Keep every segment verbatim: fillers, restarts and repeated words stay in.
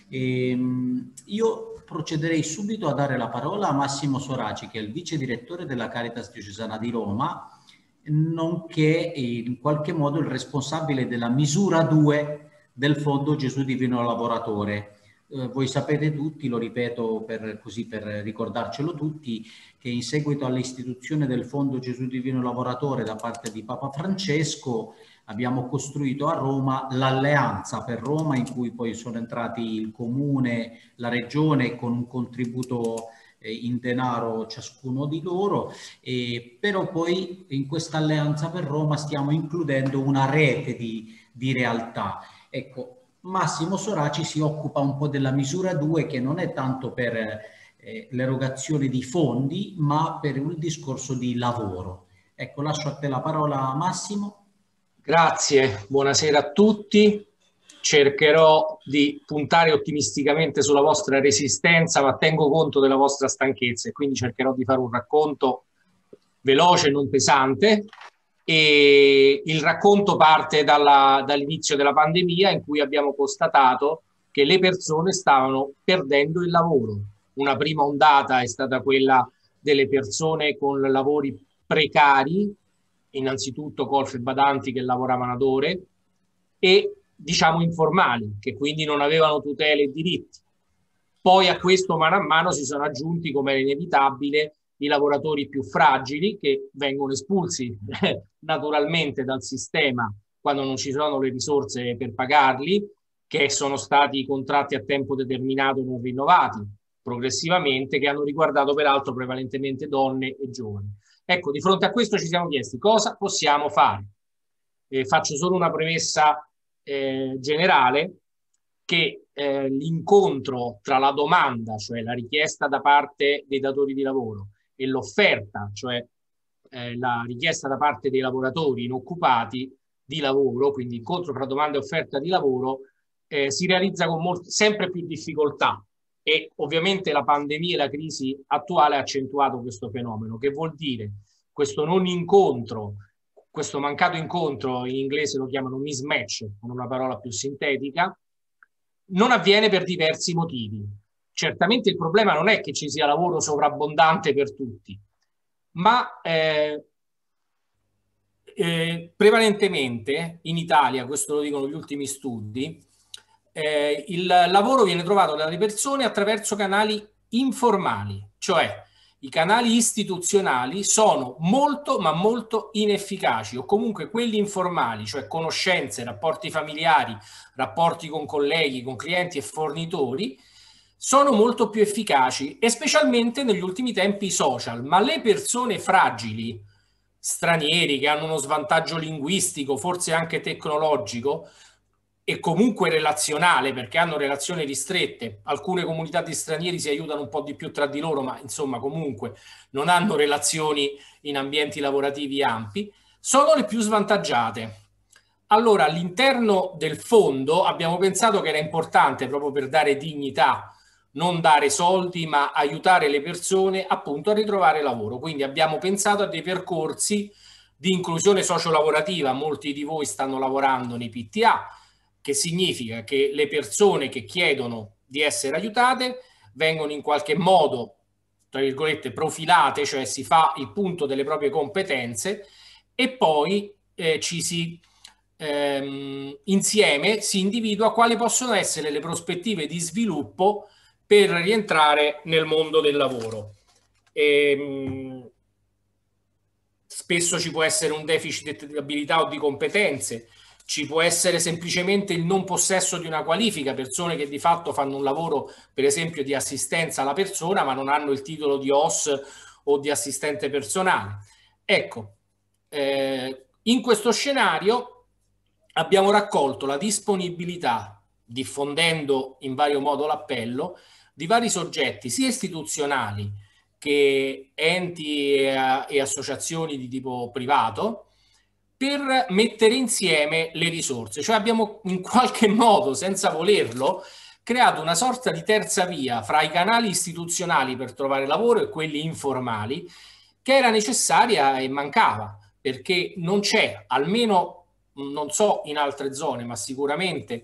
Ehm, io procederei subito a dare la parola a Massimo Soraci, che è il vice direttore della Caritas Diocesana di Roma, nonché in qualche modo il responsabile della misura due del Fondo Gesù Divino Lavoratore. Eh, voi sapete tutti, lo ripeto per, così per ricordarcelo tutti, che in seguito all'istituzione del Fondo Gesù Divino Lavoratore da parte di Papa Francesco abbiamo costruito a Roma l'Alleanza per Roma, in cui poi sono entrati il Comune, la Regione con un contributo eh, in denaro ciascuno di loro, eh, però poi in questa Alleanza per Roma stiamo includendo una rete di, di realtà. Ecco, Massimo Soraci si occupa un po' della misura due, che non è tanto per eh, l'erogazione di fondi, ma per il discorso di lavoro. Ecco, lascio a te la parola, Massimo. Grazie, buonasera a tutti. Cercherò di puntare ottimisticamente sulla vostra resistenza, ma tengo conto della vostra stanchezza e quindi cercherò di fare un racconto veloce e non pesante. E il racconto parte dalla, dall'inizio della pandemia, in cui abbiamo constatato che le persone stavano perdendo il lavoro. Una prima ondata è stata quella delle persone con lavori precari, innanzitutto colf e badanti che lavoravano ad ore, e diciamo informali, che quindi non avevano tutele e diritti. Poi a questo mano a mano si sono aggiunti, come era inevitabile, i lavoratori più fragili, che vengono espulsi naturalmente dal sistema quando non ci sono le risorse per pagarli, che sono stati contratti a tempo determinato non rinnovati progressivamente, che hanno riguardato peraltro prevalentemente donne e giovani. Ecco, di fronte a questo ci siamo chiesti cosa possiamo fare. Eh, faccio solo una premessa eh, generale, che eh, l'incontro tra la domanda, cioè la richiesta da parte dei datori di lavoro, e l'offerta, cioè eh, la richiesta da parte dei lavoratori inoccupati di lavoro, quindi incontro tra domanda e offerta di lavoro, eh, si realizza con molto, sempre più difficoltà, e ovviamente la pandemia e la crisi attuale ha accentuato questo fenomeno, che vuol dire questo non incontro, questo mancato incontro, in inglese lo chiamano mismatch, con una parola più sintetica, non avviene per diversi motivi. Certamente il problema non è che ci sia lavoro sovrabbondante per tutti, ma eh, eh, prevalentemente in Italia, questo lo dicono gli ultimi studi, eh, il lavoro viene trovato dalle persone attraverso canali informali, cioè i canali istituzionali sono molto ma molto inefficaci, o comunque quelli informali, cioè conoscenze, rapporti familiari, rapporti con colleghi, con clienti e fornitori, sono molto più efficaci, e specialmente negli ultimi tempi i social. Ma le persone fragili, stranieri che hanno uno svantaggio linguistico, forse anche tecnologico, e comunque relazionale, perché hanno relazioni ristrette, alcune comunità di stranieri si aiutano un po' di più tra di loro, ma insomma comunque non hanno relazioni in ambienti lavorativi ampi, sono le più svantaggiate. Allora, all'interno del fondo abbiamo pensato che era importante, proprio per dare dignità, non dare soldi, ma aiutare le persone appunto a ritrovare lavoro. Quindi abbiamo pensato a dei percorsi di inclusione sociolavorativa. Molti di voi stanno lavorando nei P T A, che significa che le persone che chiedono di essere aiutate vengono in qualche modo, tra virgolette, profilate, cioè si fa il punto delle proprie competenze, e poi eh, ci si ehm, insieme si individua quali possono essere le prospettive di sviluppo per rientrare nel mondo del lavoro. E, spesso ci può essere un deficit di abilità o di competenze, ci può essere semplicemente il non possesso di una qualifica, persone che di fatto fanno un lavoro, per esempio, di assistenza alla persona, ma non hanno il titolo di O S o di assistente personale. Ecco, eh, in questo scenario abbiamo raccolto la disponibilità, diffondendo in vario modo l'appello, di vari soggetti, sia istituzionali che enti e, e associazioni di tipo privato, per mettere insieme le risorse. Cioè abbiamo in qualche modo, senza volerlo, creato una sorta di terza via fra i canali istituzionali per trovare lavoro e quelli informali, che era necessaria e mancava, perché non c'è, almeno non so in altre zone, ma sicuramente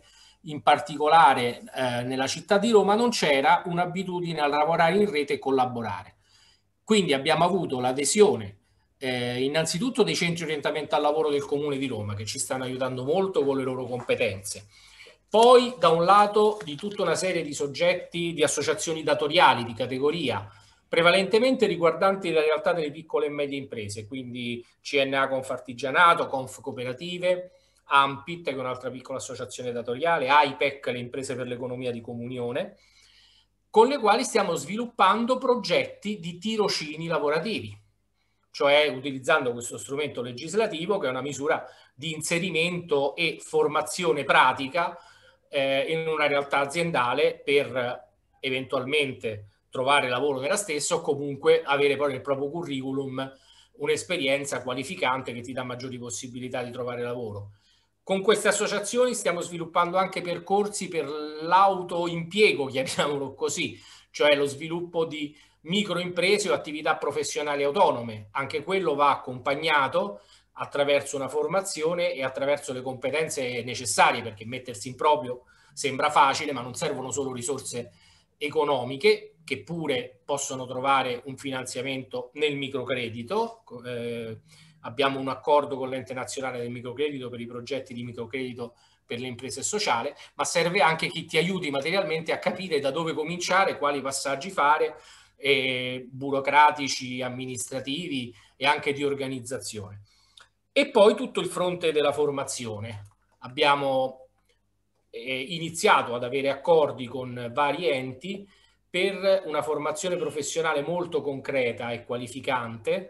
in particolare eh, nella città di Roma, non c'era un'abitudine a lavorare in rete e collaborare. Quindi abbiamo avuto l'adesione eh, innanzitutto dei centri di orientamento al lavoro del Comune di Roma, che ci stanno aiutando molto con le loro competenze. Poi da un lato di tutta una serie di soggetti, di associazioni datoriali, di categoria, prevalentemente riguardanti la realtà delle piccole e medie imprese, quindi C N A Confartigianato, Conf Cooperative, AMPIT, che è un'altra piccola associazione datoriale, AIPEC, le imprese per l'economia di comunione, con le quali stiamo sviluppando progetti di tirocini lavorativi, cioè utilizzando questo strumento legislativo che è una misura di inserimento e formazione pratica eh, in una realtà aziendale per eventualmente trovare lavoro nella stessa o comunque avere poi nel proprio curriculum un'esperienza qualificante che ti dà maggiori possibilità di trovare lavoro. Con queste associazioni stiamo sviluppando anche percorsi per l'autoimpiego, chiamiamolo così, cioè lo sviluppo di microimprese o attività professionali autonome. Anche quello va accompagnato attraverso una formazione e attraverso le competenze necessarie, perché mettersi in proprio sembra facile, ma non servono solo risorse economiche, che pure possono trovare un finanziamento nel microcredito. Eh, abbiamo un accordo con l'Ente Nazionale del Microcredito per i progetti di microcredito per le imprese sociali, ma serve anche chi ti aiuti materialmente a capire da dove cominciare, quali passaggi fare, eh, burocratici, amministrativi e anche di organizzazione. E poi tutto il fronte della formazione. Abbiamo eh, iniziato ad avere accordi con vari enti per una formazione professionale molto concreta e qualificante,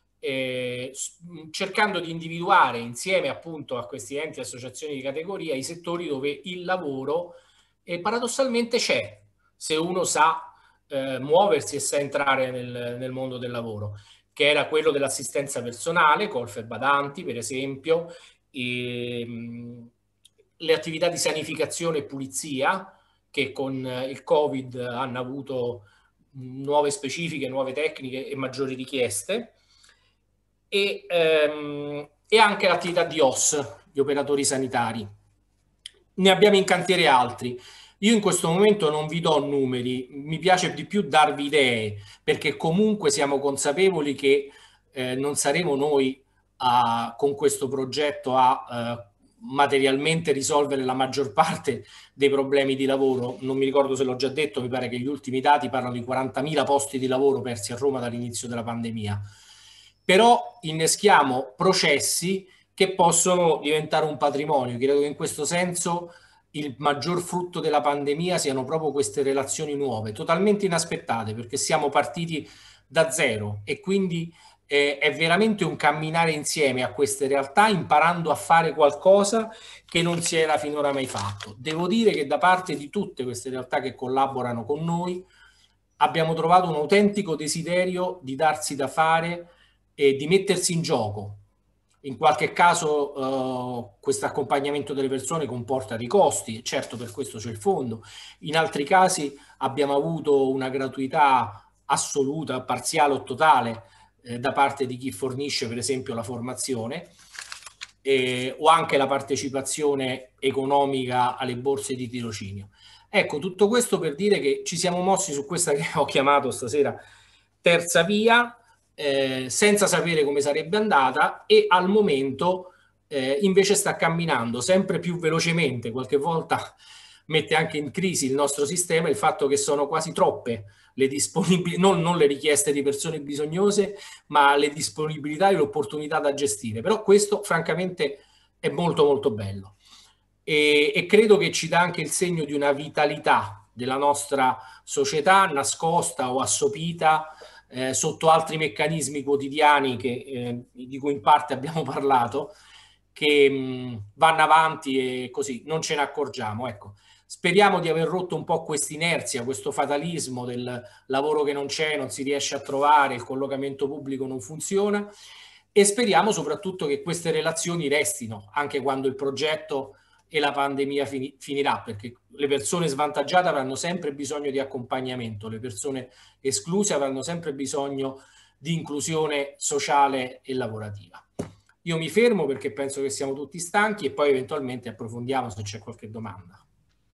eh, cercando di individuare insieme appunto a questi enti e associazioni di categoria i settori dove il lavoro eh, paradossalmente c'è, se uno sa eh, muoversi e sa entrare nel, nel mondo del lavoro, che era quello dell'assistenza personale, colf e badanti per esempio, e, mh, le attività di sanificazione e pulizia, che con il Covid hanno avuto nuove specifiche, nuove tecniche e maggiori richieste, e, ehm, e anche l'attività di O S, gli operatori sanitari. Ne abbiamo in cantiere altri. Io in questo momento non vi do numeri, mi piace di più darvi idee, perché comunque siamo consapevoli che eh, non saremo noi a, con questo progetto a eh, materialmente risolvere la maggior parte dei problemi di lavoro. Non mi ricordo se l'ho già detto, mi pare che gli ultimi dati parlano di quarantamila posti di lavoro persi a Roma dall'inizio della pandemia. Però inneschiamo processi che possono diventare un patrimonio. Credo che in questo senso il maggior frutto della pandemia siano proprio queste relazioni nuove, totalmente inaspettate, perché siamo partiti da zero e quindi eh, è veramente un camminare insieme a queste realtà, imparando a fare qualcosa che non si era finora mai fatto. Devo dire che da parte di tutte queste realtà che collaborano con noi abbiamo trovato un autentico desiderio di darsi da fare e di mettersi in gioco. In qualche caso uh, questo accompagnamento delle persone comporta dei costi, certo per questo c'è il fondo. In altri casi abbiamo avuto una gratuità assoluta, parziale o totale eh, da parte di chi fornisce per esempio la formazione eh, o anche la partecipazione economica alle borse di tirocinio. Ecco, tutto questo per dire che ci siamo mossi su questa che ho chiamato stasera terza via, Eh, senza sapere come sarebbe andata, e al momento eh, invece sta camminando sempre più velocemente. Qualche volta mette anche in crisi il nostro sistema il fatto che sono quasi troppe le disponibilità, non, non le richieste di persone bisognose, ma le disponibilità e l'opportunità da gestire. Però questo francamente è molto molto bello e, e credo che ci dà anche il segno di una vitalità della nostra società nascosta o assopita Eh, sotto altri meccanismi quotidiani che, eh, di cui in parte abbiamo parlato, che mh, vanno avanti e così non ce ne accorgiamo. Ecco, speriamo di aver rotto un po' quest'inerzia, questo fatalismo del lavoro che non c'è, non si riesce a trovare, il collocamento pubblico non funziona, e speriamo soprattutto che queste relazioni restino anche quando il progetto e la pandemia fini, finirà, perché le persone svantaggiate avranno sempre bisogno di accompagnamento, le persone escluse avranno sempre bisogno di inclusione sociale e lavorativa. Io mi fermo perché penso che siamo tutti stanchi e poi eventualmente approfondiamo se c'è qualche domanda.